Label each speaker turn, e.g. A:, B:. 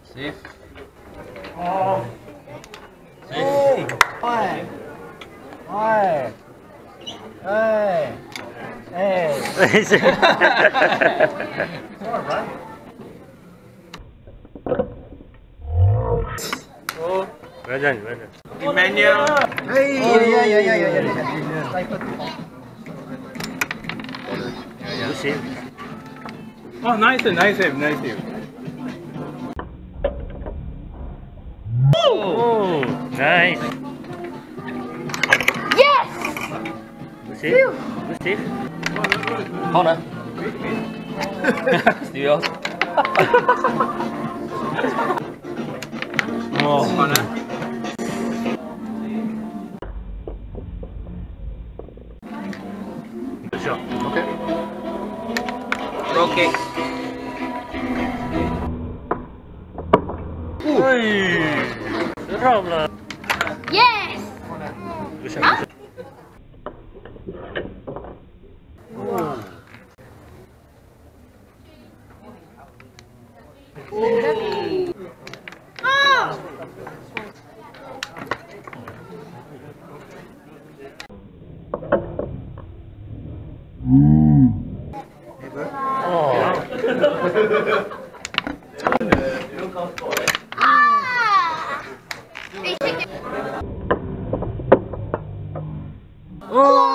A: Safe.
B: Oh. Hey! Hi! Hi! Hey! Hey!
C: It's
B: alright.
C: Oh, well done, well done.
A: Emmanuel.
B: Hey! Oh, yeah. Sniper.
C: Good save.
A: Oh, nice save.
C: Oh, nice.
D: Yes!
C: Good save. Good save.
B: Connor. Still yours.
A: Oh, Connor.
C: Good shot.
B: Okay.
A: Roll kick.
C: Ui, serap lah.
D: Yes!
C: Good shot. Good shot.
D: Oh! Ah! Hey, take it.
C: Oh.